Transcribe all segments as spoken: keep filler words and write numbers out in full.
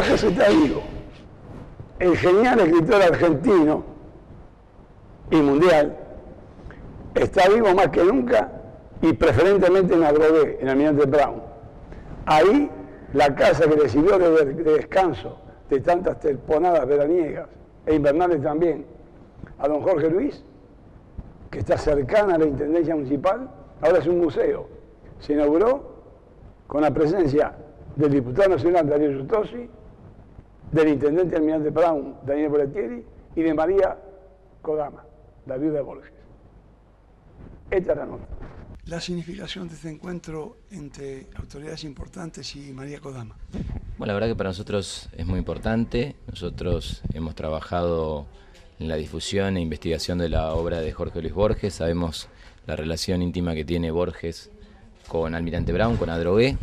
Borges está vivo. El genial escritor argentino y mundial está vivo más que nunca y preferentemente en Adrogué, en Almirante Brown. Ahí la casa que le sirvió de, de descanso de tantas temporadas veraniegas e invernales también a don Jorge Luis, que está cercana a la Intendencia Municipal, ahora es un museo. Se inauguró con la presencia del diputado nacional Darío Justosi, del intendente Almirante Brown, Daniel Boletieri, y de María Kodama, la viuda de Borges. Esta es la nota. La significación de este encuentro entre autoridades importantes y María Kodama. Bueno, la verdad que para nosotros es muy importante. Nosotros hemos trabajado en la difusión e investigación de la obra de Jorge Luis Borges. Sabemos la relación íntima que tiene Borges con Almirante Brown, con Adrogué.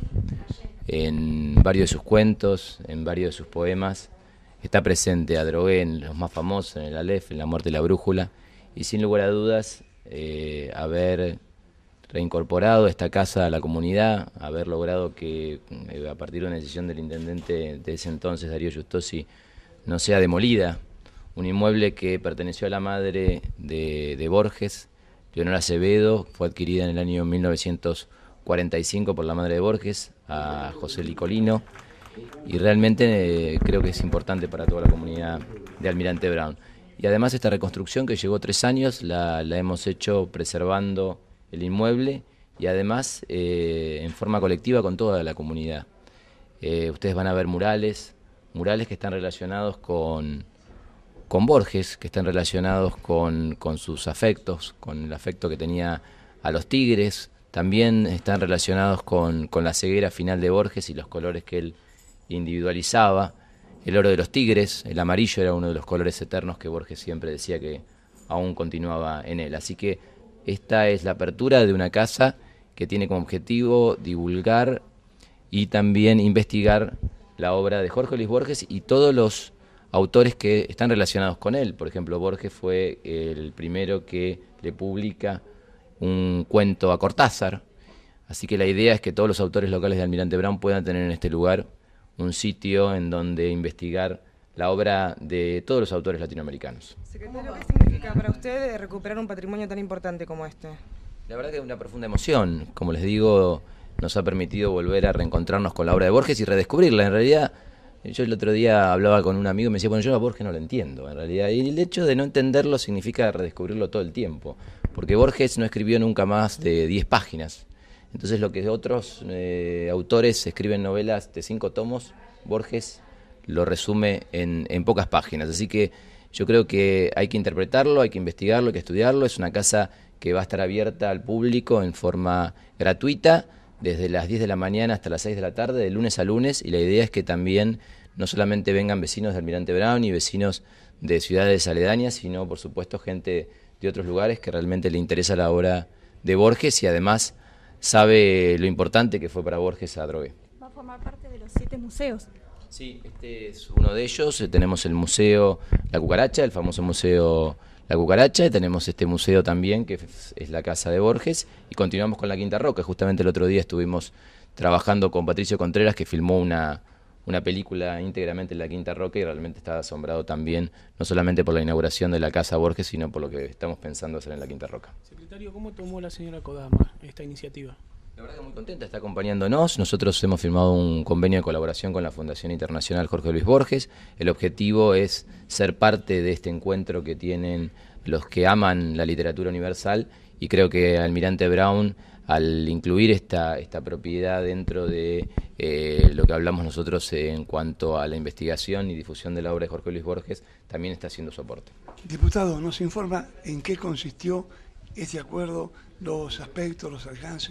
En varios de sus cuentos, en varios de sus poemas, está presente Adrogué en los más famosos, en el Aleph, en La muerte de la brújula, y sin lugar a dudas, eh, haber reincorporado esta casa a la comunidad, haber logrado que eh, a partir de una decisión del intendente de ese entonces, Darío Justosi, no sea demolida, un inmueble que perteneció a la madre de, de Borges, Leonora Acevedo, fue adquirida en el año mil novecientos cuarenta y cinco por la madre de Borges, a José Licolino, y realmente eh, creo que es importante para toda la comunidad de Almirante Brown. Y además esta reconstrucción que llevó tres años la, la hemos hecho preservando el inmueble y además eh, en forma colectiva con toda la comunidad. Eh, ustedes van a ver murales, murales que están relacionados con, con Borges, que están relacionados con, con sus afectos, con el afecto que tenía a los tigres. También están relacionados con, con la ceguera final de Borges y los colores que él individualizaba. El oro de los tigres, el amarillo era uno de los colores eternos que Borges siempre decía que aún continuaba en él. Así que esta es la apertura de una casa que tiene como objetivo divulgar y también investigar la obra de Jorge Luis Borges y todos los autores que están relacionados con él. Por ejemplo, Borges fue el primero que le publica un cuento a Cortázar, así que la idea es que todos los autores locales de Almirante Brown puedan tener en este lugar un sitio en donde investigar la obra de todos los autores latinoamericanos. Secretario, ¿qué significa para usted recuperar un patrimonio tan importante como este? La verdad que es una profunda emoción, como les digo, nos ha permitido volver a reencontrarnos con la obra de Borges y redescubrirla. En realidad, yo el otro día hablaba con un amigo y me decía, bueno, yo a Borges no lo entiendo, en realidad, y el hecho de no entenderlo significa redescubrirlo todo el tiempo, porque Borges no escribió nunca más de diez páginas. Entonces lo que otros eh, autores escriben novelas de cinco tomos, Borges lo resume en, en pocas páginas. Así que yo creo que hay que interpretarlo, hay que investigarlo, hay que estudiarlo. Es una casa que va a estar abierta al público en forma gratuita desde las diez de la mañana hasta las seis de la tarde, de lunes a lunes, y la idea es que también no solamente vengan vecinos de Almirante Brown y vecinos de ciudades aledañas, sino por supuesto gente de otros lugares que realmente le interesa la obra de Borges y además sabe lo importante que fue para Borges Adrogué. Va a formar parte de los siete museos. Sí, este es uno de ellos. Tenemos el Museo La Cucaracha, el famoso Museo La Cucaracha, y tenemos este museo también, que es la casa de Borges, y continuamos con la Quinta Roca. Justamente el otro día estuvimos trabajando con Patricio Contreras, que filmó una, una película íntegramente en la Quinta Roca, y realmente estaba asombrado también, no solamente por la inauguración de la casa Borges, sino por lo que estamos pensando hacer en la Quinta Roca. Secretario, ¿cómo tomó la señora Kodama esta iniciativa? La verdad que muy contenta, está acompañándonos. Nosotros hemos firmado un convenio de colaboración con la Fundación Internacional Jorge Luis Borges. El objetivo es ser parte de este encuentro que tienen los que aman la literatura universal, y creo que Almirante Brown, al incluir esta, esta propiedad dentro de eh, lo que hablamos nosotros en cuanto a la investigación y difusión de la obra de Jorge Luis Borges, también está haciendo su aporte. Diputado, ¿nos informa en qué consistió este acuerdo, los aspectos, los alcances?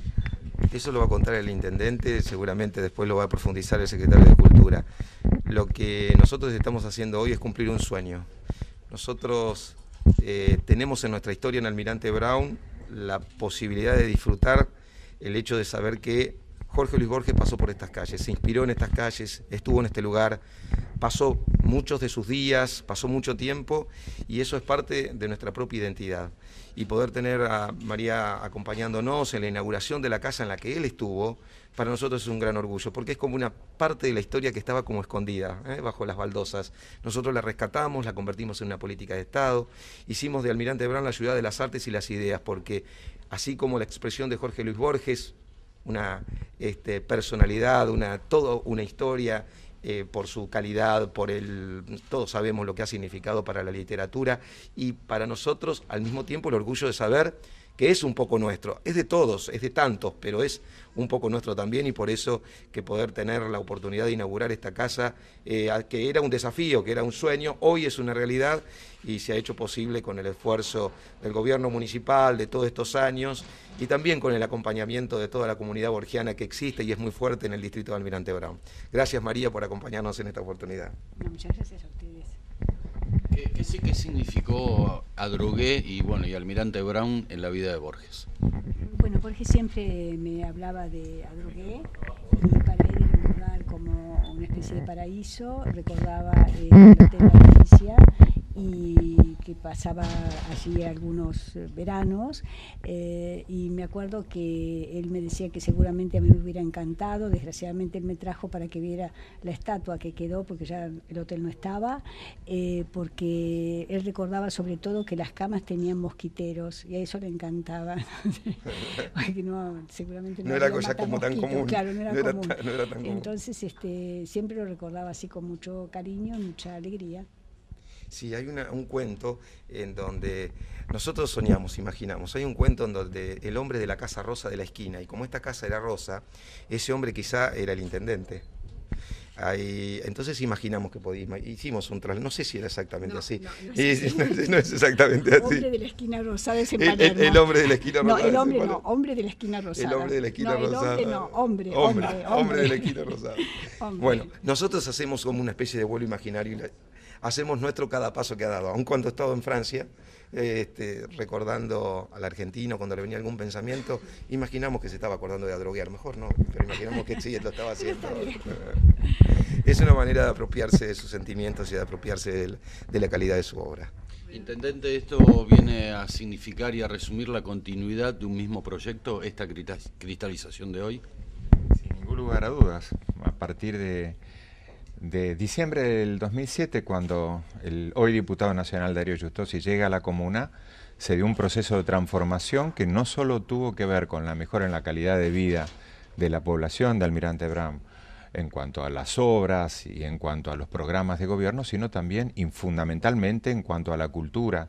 Eso lo va a contar el intendente, seguramente después lo va a profundizar el secretario de Cultura. Lo que nosotros estamos haciendo hoy es cumplir un sueño. Nosotros eh, tenemos en nuestra historia en Almirante Brown la posibilidad de disfrutar el hecho de saber que Jorge Luis Borges pasó por estas calles, se inspiró en estas calles, estuvo en este lugar, pasó muchos de sus días, pasó mucho tiempo, y eso es parte de nuestra propia identidad. Y poder tener a María acompañándonos en la inauguración de la casa en la que él estuvo, para nosotros es un gran orgullo, porque es como una parte de la historia que estaba como escondida, ¿eh? bajo las baldosas. Nosotros la rescatamos, la convertimos en una política de Estado, hicimos de Almirante Brown la ciudad de las artes y las ideas, porque así como la expresión de Jorge Luis Borges, una este, personalidad, una, todo una historia, eh, por su calidad, por el, todos sabemos lo que ha significado para la literatura, y para nosotros al mismo tiempo el orgullo de saber que es un poco nuestro, es de todos, es de tantos, pero es un poco nuestro también, y por eso que poder tener la oportunidad de inaugurar esta casa, eh, que era un desafío, que era un sueño, hoy es una realidad y se ha hecho posible con el esfuerzo del gobierno municipal de todos estos años y también con el acompañamiento de toda la comunidad borgiana que existe y es muy fuerte en el distrito de Almirante Brown. Gracias, María, por acompañarnos en esta oportunidad. No, muchas gracias a ustedes. ¿Qué, qué, sí, qué significó Adrogué y, bueno, y Almirante Brown en la vida de Borges? Bueno, Borges siempre me hablaba de Adrogué, y para él era un lugar como una especie de paraíso. Recordaba eh, el Hotel La Delicia, y que pasaba allí algunos veranos, eh, y me acuerdo que él me decía que seguramente a mí me hubiera encantado. Desgraciadamente él me trajo para que viera la estatua que quedó, porque ya el hotel no estaba, eh, porque él recordaba sobre todo que las camas tenían mosquiteros, y a eso le encantaba. no, seguramente no, no era cosa como tan común. Claro, no era, no era común. Tan, no era tan común. Entonces este, siempre lo recordaba así con mucho cariño y mucha alegría. Sí, hay una, un cuento en donde nosotros soñamos, imaginamos, hay un cuento en donde el hombre de la casa rosa de la esquina, y como esta casa era rosa, ese hombre quizá era el intendente. Ahí, entonces imaginamos que podíamos, hicimos un traslado, no sé si era exactamente no, así, no, no, y, es no, no es exactamente así. Hombre de la esquina rosada es en el, el, el hombre de la esquina rosada. No, el hombre no, hombre de la esquina rosada. El hombre de la esquina no, rosada. El hombre no, hombre, hombre, hombre, hombre, hombre de la esquina rosada. Hombre. Bueno, nosotros hacemos como una especie de vuelo imaginario, y la, hacemos nuestro cada paso que ha dado, aun cuando he estado en Francia, este, recordando al argentino cuando le venía algún pensamiento, imaginamos que se estaba acordando de Adrogué, a lo mejor no, pero imaginamos que sí, lo estaba haciendo. Es una manera de apropiarse de sus sentimientos y de apropiarse de, de la calidad de su obra. Intendente, ¿esto viene a significar y a resumir la continuidad de un mismo proyecto, esta cristalización de hoy? Sin ningún lugar a dudas. A partir de, de diciembre del dos mil siete, cuando el hoy diputado nacional Darío Justosi llega a la comuna, se dio un proceso de transformación que no solo tuvo que ver con la mejora en la calidad de vida de la población de Almirante Brown, en cuanto a las obras y en cuanto a los programas de gobierno, sino también y fundamentalmente en cuanto a la cultura.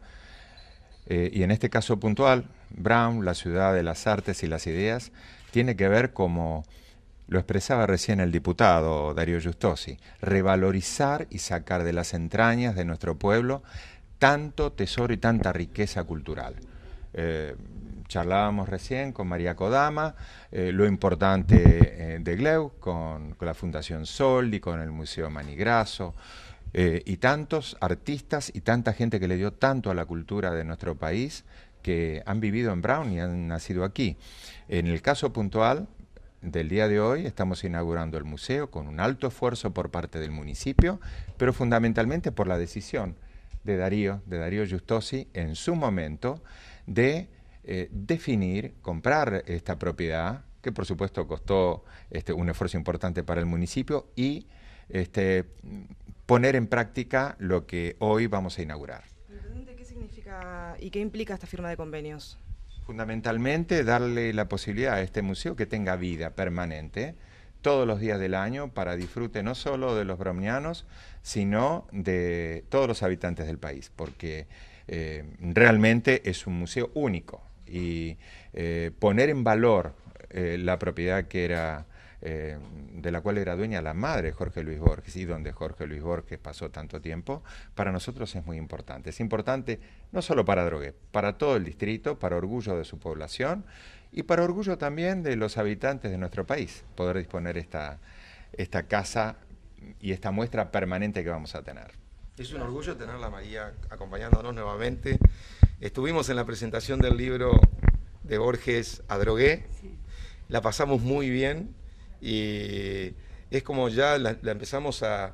Eh, y en este caso puntual, Brown, la ciudad de las artes y las ideas, tiene que ver, como lo expresaba recién el diputado Darío Justosi, revalorizar y sacar de las entrañas de nuestro pueblo tanto tesoro y tanta riqueza cultural. Eh, Charlábamos recién con María Kodama, eh, lo importante eh, de Gleu, con, con la Fundación Soldi, con el Museo Manigrasso, eh, y tantos artistas y tanta gente que le dio tanto a la cultura de nuestro país, que han vivido en Brown y han nacido aquí. En el caso puntual del día de hoy, estamos inaugurando el museo con un alto esfuerzo por parte del municipio, pero fundamentalmente por la decisión de Darío, de Darío Justosi, en su momento, de Eh, definir, comprar esta propiedad, que por supuesto costó este, un esfuerzo importante para el municipio, y este, poner en práctica lo que hoy vamos a inaugurar. ¿Qué significa y qué implica esta firma de convenios? Fundamentalmente darle la posibilidad a este museo que tenga vida permanente todos los días del año, para disfrute no solo de los brownianos, sino de todos los habitantes del país, porque eh, realmente es un museo único. Y eh, poner en valor eh, la propiedad que era, eh, de la cual era dueña la madre Jorge Luis Borges, y donde Jorge Luis Borges pasó tanto tiempo, para nosotros es muy importante. Es importante no solo para Adrogué, para todo el distrito, para orgullo de su población y para orgullo también de los habitantes de nuestro país, poder disponer esta, esta casa y esta muestra permanente que vamos a tener. Es un orgullo tenerla a María acompañándonos nuevamente. Estuvimos en la presentación del libro de Borges, Adrogué, sí. La pasamos muy bien y es como ya la, la empezamos a,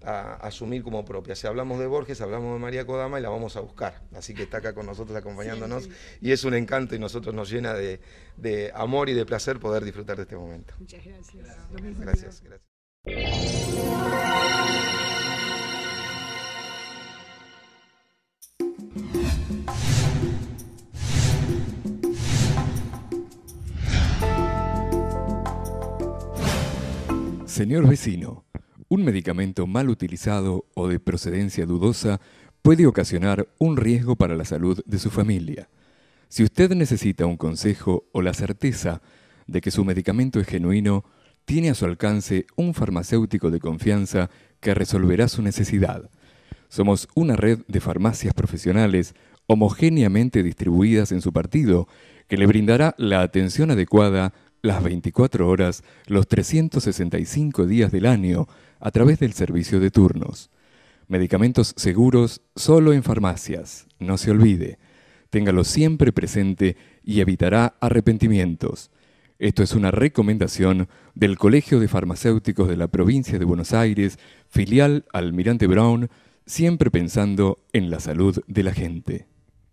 a asumir como propia. Si hablamos de Borges, hablamos de María Kodama y la vamos a buscar. Así que está acá con nosotros acompañándonos, sí, sí. Y es un encanto y nosotros nos llena de, de amor y de placer poder disfrutar de este momento. Muchas gracias. Gracias, gracias. Señor vecino, un medicamento mal utilizado o de procedencia dudosa puede ocasionar un riesgo para la salud de su familia. Si usted necesita un consejo o la certeza de que su medicamento es genuino, tiene a su alcance un farmacéutico de confianza que resolverá su necesidad. Somos una red de farmacias profesionales homogéneamente distribuidas en su partido que le brindará la atención adecuada las veinticuatro horas, los trescientos sesenta y cinco días del año, a través del servicio de turnos. Medicamentos seguros solo en farmacias. No se olvide. Téngalo siempre presente y evitará arrepentimientos. Esto es una recomendación del Colegio de Farmacéuticos de la Provincia de Buenos Aires, filial Almirante Brown, siempre pensando en la salud de la gente.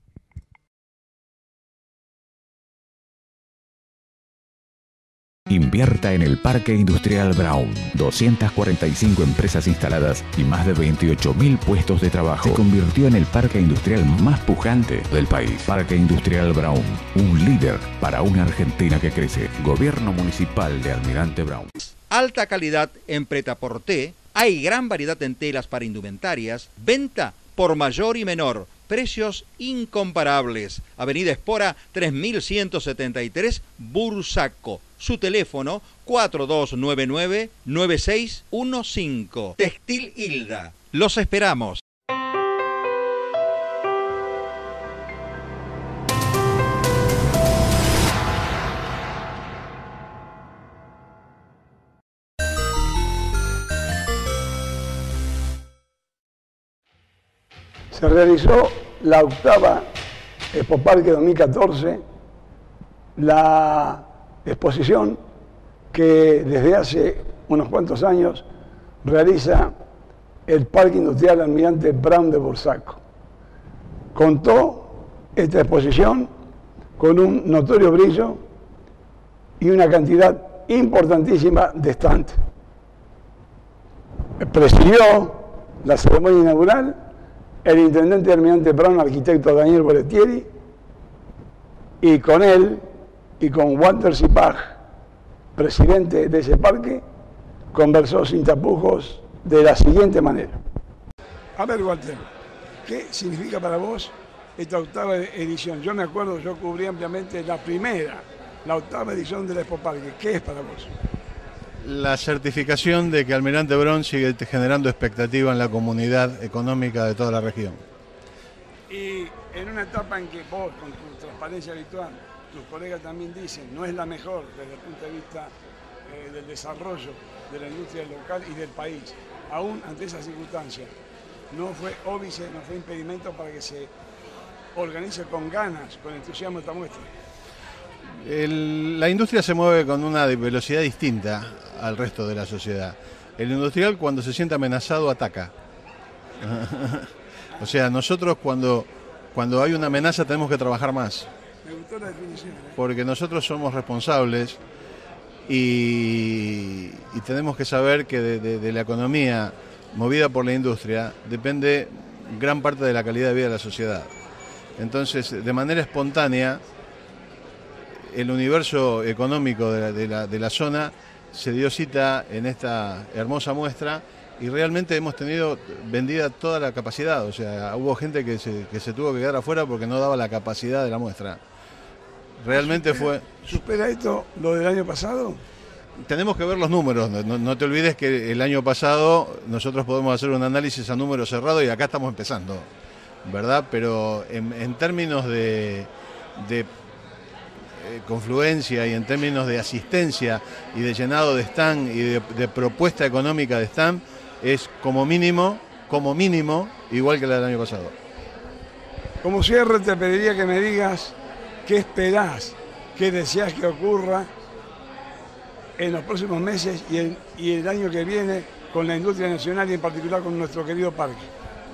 Invierta en el Parque Industrial Brown. doscientas cuarenta y cinco empresas instaladas y más de veintiocho mil puestos de trabajo. Se convirtió en el parque industrial más pujante del país. Parque Industrial Brown, un líder para una Argentina que crece. Gobierno Municipal de Almirante Brown. Alta calidad en Pret-a-Porter. Hay gran variedad en telas para indumentarias. Venta por mayor y menor. Precios incomparables. Avenida Espora tres mil ciento setenta y tres, Bursaco. Su teléfono cuatro dos nueve nueve, nueve seis uno cinco. Textil Hilda. Los esperamos. Se realizó la octava Expo Parque dos mil catorce, la exposición que desde hace unos cuantos años realiza el Parque Industrial Almirante Brown de Bursaco. Contó esta exposición con un notorio brillo y una cantidad importantísima de stands. Presidió la ceremonia inaugural el intendente de Almirante Brown, arquitecto Daniel Boletieri, y con él y con Walter Zipag, presidente de ese parque, conversó sin tapujos de la siguiente manera. A ver, Walter, ¿qué significa para vos esta octava edición? Yo me acuerdo, yo cubrí ampliamente la primera, la octava edición de la Expo Parque. ¿Qué es para vos? La certificación de que Almirante Brown sigue generando expectativa en la comunidad económica de toda la región. Y en una etapa en que vos, con tu transparencia habitual, tus colegas también dicen, no es la mejor desde el punto de vista eh, del desarrollo de la industria local y del país, aún ante esa circunstancia, no fue óbice, no fue impedimento para que se organice con ganas, con entusiasmo esta muestra. El, la industria se mueve con una velocidad distinta al resto de la sociedad. El industrial, cuando se siente amenazado, ataca. O sea, nosotros cuando, cuando hay una amenaza tenemos que trabajar más. Me gustó la definición, ¿eh? Porque nosotros somos responsables y, y tenemos que saber que de, de, de la economía movida por la industria depende gran parte de la calidad de vida de la sociedad. Entonces, de manera espontánea, el universo económico de la, de, la, de la zona se dio cita en esta hermosa muestra y realmente hemos tenido vendida toda la capacidad. O sea, hubo gente que se, que se tuvo que quedar afuera porque no daba la capacidad de la muestra. Realmente fue... ¿Supera esto lo del año pasado? Tenemos que ver los números. No, no te olvides que el año pasado nosotros podemos hacer un análisis a números cerrados y acá estamos empezando, ¿verdad? Pero en, en términos de... de confluencia y en términos de asistencia y de llenado de stand y de, de propuesta económica de stand es como mínimo, como mínimo, igual que la del año pasado. Como cierre te pediría que me digas qué esperás, qué deseas que ocurra en los próximos meses y el, y el año que viene con la industria nacional y en particular con nuestro querido parque?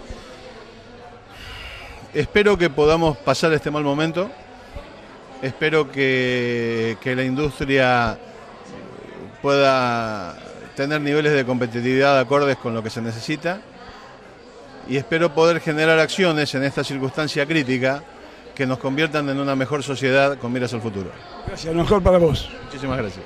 Espero que podamos pasar este mal momento. Espero que, que la industria pueda tener niveles de competitividad acordes con lo que se necesita. Y espero poder generar acciones en esta circunstancia crítica que nos conviertan en una mejor sociedad con miras al futuro. Gracias, lo mejor para vos. Muchísimas gracias.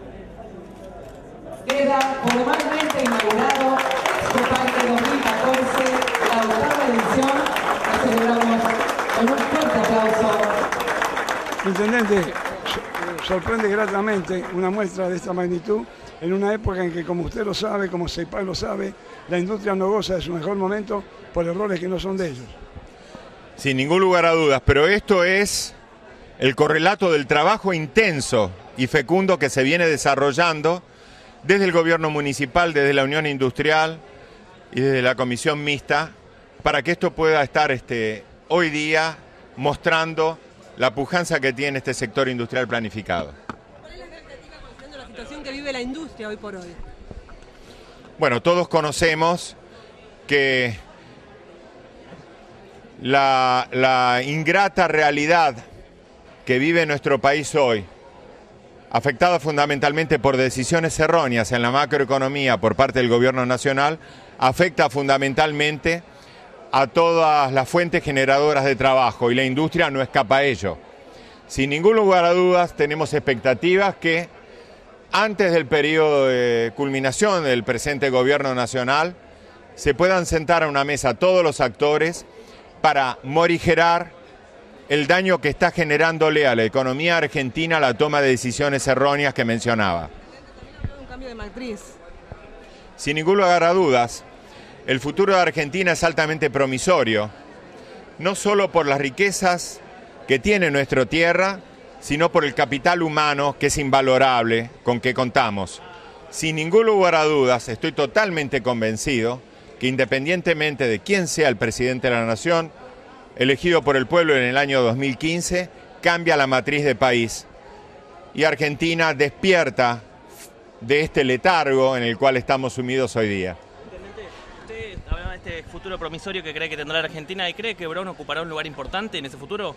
Queda formalmente inaugurado este Parque dos mil catorce, la octava edición. La celebramos con un fuerte aplauso. Intendente, sorprende gratamente una muestra de esta magnitud en una época en que, como usted lo sabe, como CEPAL lo sabe, la industria no goza de su mejor momento por errores que no son de ellos. Sin ningún lugar a dudas, pero esto es el correlato del trabajo intenso y fecundo que se viene desarrollando desde el gobierno municipal, desde la Unión Industrial y desde la Comisión Mixta, para que esto pueda estar este, hoy día mostrando la pujanza que tiene este sector industrial planificado. ¿Cuál es la expectativa considerando la situación que vive la industria hoy por hoy? Bueno, todos conocemos que la, la ingrata realidad que vive nuestro país hoy, afectada fundamentalmente por decisiones erróneas en la macroeconomía por parte del gobierno nacional, afecta fundamentalmente a todas las fuentes generadoras de trabajo y la industria no escapa a ello. Sin ningún lugar a dudas tenemos expectativas que antes del periodo de culminación del presente gobierno nacional se puedan sentar a una mesa todos los actores para morigerar el daño que está generándole a la economía argentina la toma de decisiones erróneas que mencionaba. Un cambio de matriz. Sin ningún lugar a dudas, el futuro de Argentina es altamente promisorio, no solo por las riquezas que tiene nuestra tierra, sino por el capital humano que es invalorable con que contamos. Sin ningún lugar a dudas, estoy totalmente convencido que independientemente de quién sea el presidente de la nación, elegido por el pueblo en el año dos mil quince, cambia la matriz de país y Argentina despierta de este letargo en el cual estamos sumidos hoy día. Usted hablaba de este futuro promisorio que cree que tendrá la Argentina y cree que Brown ocupará un lugar importante en ese futuro.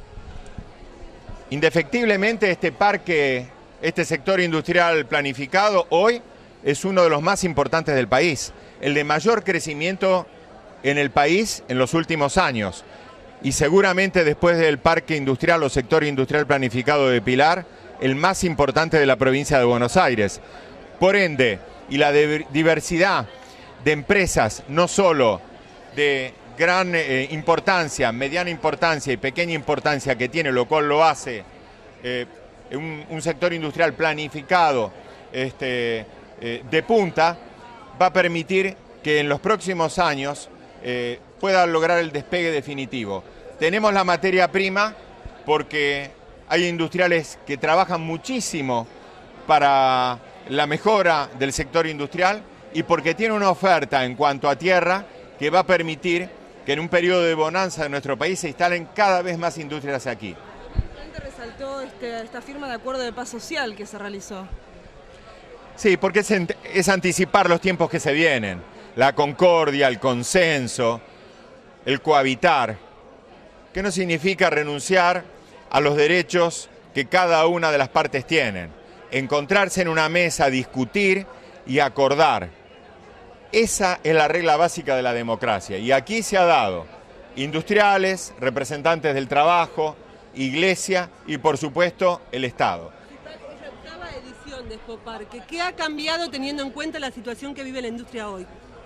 Indefectiblemente este parque, este sector industrial planificado hoy es uno de los más importantes del país, el de mayor crecimiento en el país en los últimos años y seguramente después del parque industrial o sector industrial planificado de Pilar, el más importante de la provincia de Buenos Aires. Por ende, y la diversidad de empresas, no solo de gran eh, importancia, mediana importancia y pequeña importancia que tiene, lo cual lo hace eh, un, un sector industrial planificado este, eh, de punta, va a permitir que en los próximos años eh, pueda lograr el despegue definitivo. Tenemos la materia prima porque hay industriales que trabajan muchísimo para la mejora del sector industrial y porque tiene una oferta en cuanto a tierra que va a permitir que en un periodo de bonanza de nuestro país se instalen cada vez más industrias aquí. ¿Qué resaltó este, esta firma de acuerdo de paz social que se realizó? Sí, porque es, es anticipar los tiempos que se vienen, la concordia, el consenso, el cohabitar, que no significa renunciar a los derechos que cada una de las partes tienen, encontrarse en una mesa, discutir y acordar. Esa es la regla básica de la democracia y aquí se ha dado industriales, representantes del trabajo, iglesia y por supuesto el Estado. Es la octava edición de Expo Parque. ¿Qué ha cambiado teniendo en cuenta la situación que vive la industria hoy?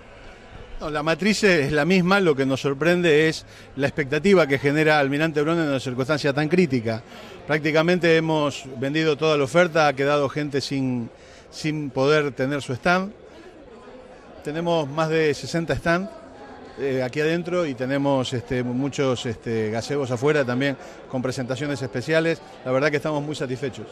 No, la matriz es la misma, lo que nos sorprende es la expectativa que genera Almirante Brown en una circunstancia tan crítica. Prácticamente hemos vendido toda la oferta, ha quedado gente sin, sin poder tener su stand. Tenemos más de sesenta stands eh, aquí adentro y tenemos este, muchos este, gazebos afuera también con presentaciones especiales. La verdad que estamos muy satisfechos.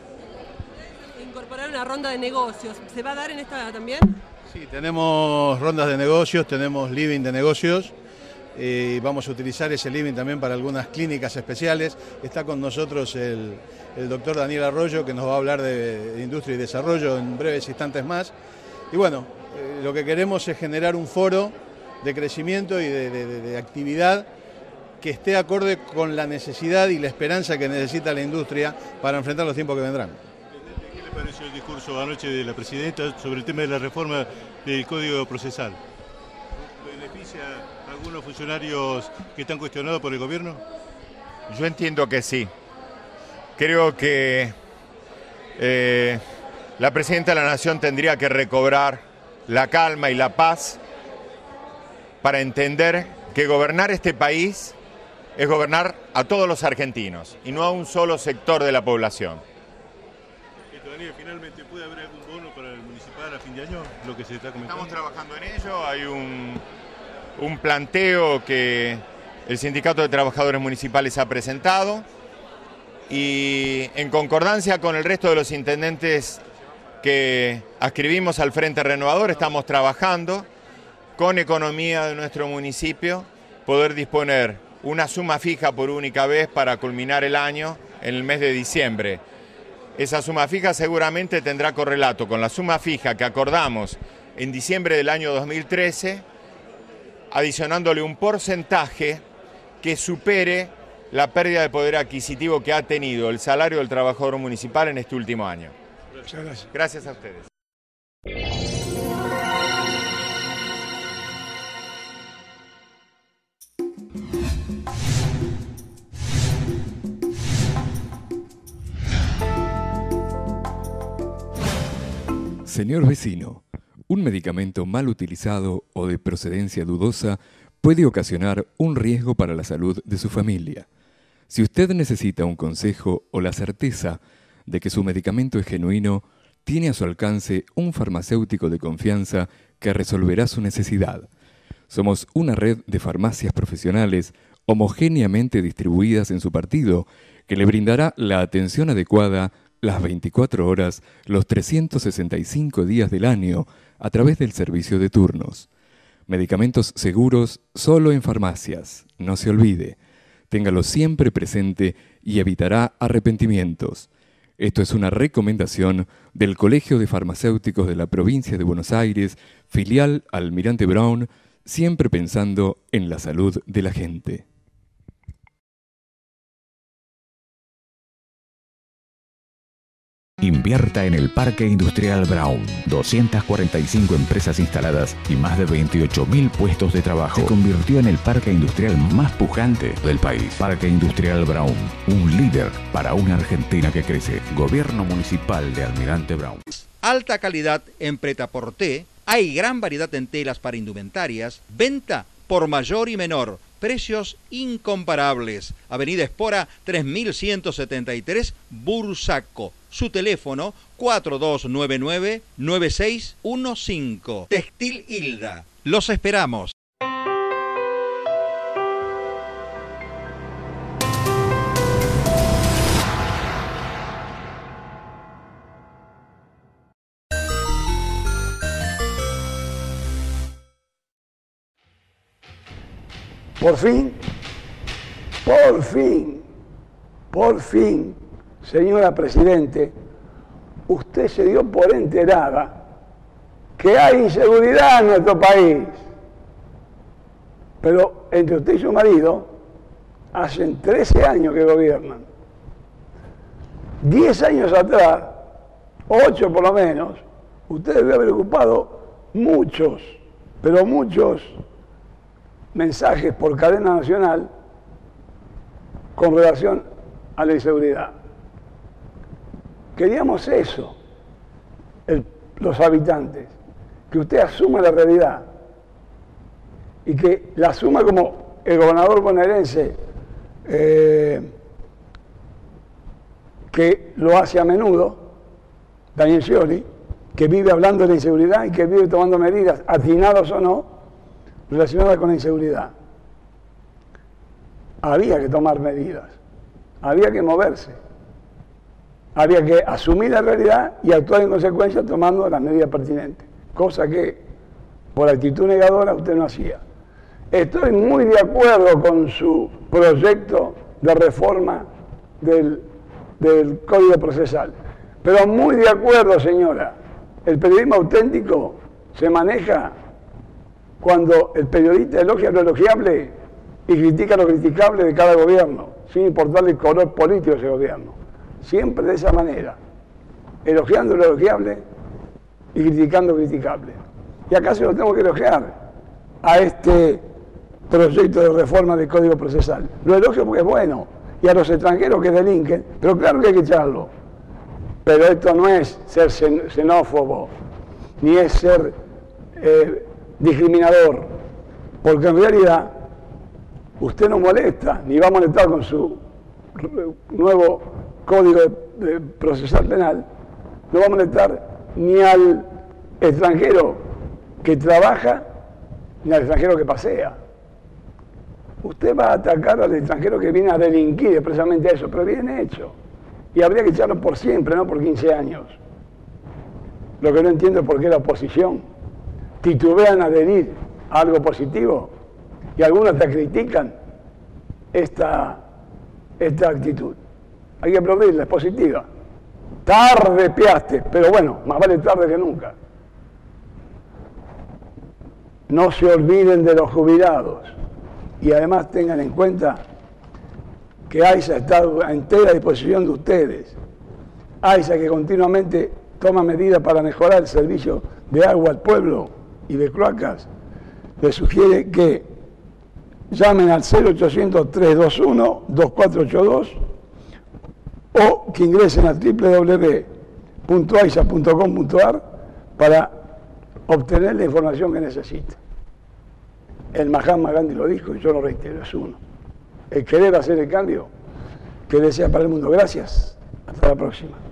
Incorporar una ronda de negocios, ¿se va a dar en esta también? Sí, tenemos rondas de negocios, tenemos living de negocios y eh, vamos a utilizar ese living también para algunas clínicas especiales. Está con nosotros el, el doctor Daniel Arroyo que nos va a hablar de, de industria y desarrollo en breves instantes más. Y bueno, eh, lo que queremos es generar un foro de crecimiento y de, de, de, de actividad que esté acorde con la necesidad y la esperanza que necesita la industria para enfrentar los tiempos que vendrán. ¿Qué le pareció el discurso anoche de la presidenta sobre el tema de la reforma del Código Procesal? ¿Beneficia a algunos funcionarios que están cuestionados por el gobierno? Yo entiendo que sí. Creo que eh, la presidenta de la Nación tendría que recobrar la calma y la paz para entender que gobernar este país es gobernar a todos los argentinos y no a un solo sector de la población. Daniel, finalmente, ¿puede haber algún bono para el municipal a fin de año? Lo que se está comentando. Estamos trabajando en ello. Hay un, un planteo que el Sindicato de Trabajadores Municipales ha presentado y en concordancia con el resto de los intendentes que adscribimos al Frente Renovador, estamos trabajando con economía de nuestro municipio, poder disponer una suma fija por única vez para culminar el año en el mes de diciembre. Esa suma fija seguramente tendrá correlato con la suma fija que acordamos en diciembre del año dos mil trece, adicionándole un porcentaje que supere la pérdida de poder adquisitivo que ha tenido el salario del trabajador municipal en este último año. Muchas gracias. Gracias a ustedes. Señor vecino, un medicamento mal utilizado o de procedencia dudosa puede ocasionar un riesgo para la salud de su familia. Si usted necesita un consejo o la certeza de que su medicamento es genuino, tiene a su alcance un farmacéutico de confianza que resolverá su necesidad. Somos una red de farmacias profesionales homogéneamente distribuidas en su partido que le brindará la atención adecuada las veinticuatro horas, los trescientos sesenta y cinco días del año, a través del servicio de turnos. Medicamentos seguros solo en farmacias. No se olvide. Téngalo siempre presente y evitará arrepentimientos. Esto es una recomendación del Colegio de Farmacéuticos de la Provincia de Buenos Aires, filial Almirante Brown, siempre pensando en la salud de la gente. Invierta en el Parque Industrial Brown. doscientas cuarenta y cinco empresas instaladas y más de veintiocho mil puestos de trabajo. Se convirtió en el parque industrial más pujante del país. Parque Industrial Brown, un líder para una Argentina que crece. Gobierno Municipal de Almirante Brown. Alta calidad en Prêt-à-Porter. Hay gran variedad en telas para indumentarias. Venta por mayor y menor. Precios incomparables. Avenida Espora tres mil ciento setenta y tres, Bursaco. Su teléfono cuatro dos nueve nueve, nueve seis uno cinco. Textil Hilda. Los esperamos. Por fin, por fin, por fin, señora Presidente, usted se dio por enterada que hay inseguridad en nuestro país. Pero entre usted y su marido, hacen trece años que gobiernan. diez años atrás, ocho por lo menos, usted debe haber ocupado muchos, pero muchos mensajes por cadena nacional con relación a la inseguridad. Queríamos eso, el, los habitantes, que usted asuma la realidad y que la asuma como el gobernador bonaerense, eh, que lo hace a menudo, Daniel Scioli, que vive hablando de la inseguridad y que vive tomando medidas, atinadas o no, relacionadas con la inseguridad. Había que tomar medidas, había que moverse, había que asumir la realidad y actuar en consecuencia tomando las medidas pertinentes, cosa que por actitud negadora usted no hacía. Estoy muy de acuerdo con su proyecto de reforma del, del Código Procesal, pero muy de acuerdo, señora. El periodismo auténtico se maneja cuando el periodista elogia lo elogiable y critica lo criticable de cada gobierno, sin importarle el color político de ese gobierno. Siempre de esa manera, elogiando lo elogiable y criticando lo criticable. Y acá se lo tengo que elogiar a este proyecto de reforma del Código Procesal. Lo elogio porque es bueno, y a los extranjeros que delinquen, pero claro que hay que echarlo. Pero esto no es ser xenófobo, ni es ser eh, discriminador, porque en realidad usted no molesta, ni va a molestar con su nuevo Código Procesal Penal, no va a molestar ni al extranjero que trabaja, ni al extranjero que pasea. Usted va a atacar al extranjero que viene a delinquir, expresamente a eso, pero bien hecho. Y habría que echarlo por siempre, no por quince años. Lo que no entiendo es por qué la oposición titubean a adherir a algo positivo y algunos hasta critican esta, esta actitud. Hay que aplaudirla, es positiva. Tarde piaste, pero bueno, más vale tarde que nunca. No se olviden de los jubilados y además tengan en cuenta que AISA está a entera disposición de ustedes. AISA, que continuamente toma medidas para mejorar el servicio de agua al pueblo y de cloacas, les sugiere que llamen al cero ochocientos, trescientos veintiuno, veinticuatro ochenta y dos o que ingresen a doble u doble u doble u punto aisa punto com punto ar para obtener la información que necesiten. El Mahatma Gandhi lo dijo y yo lo reitero, es uno. El querer hacer el cambio que desea para el mundo. Gracias. Hasta la próxima.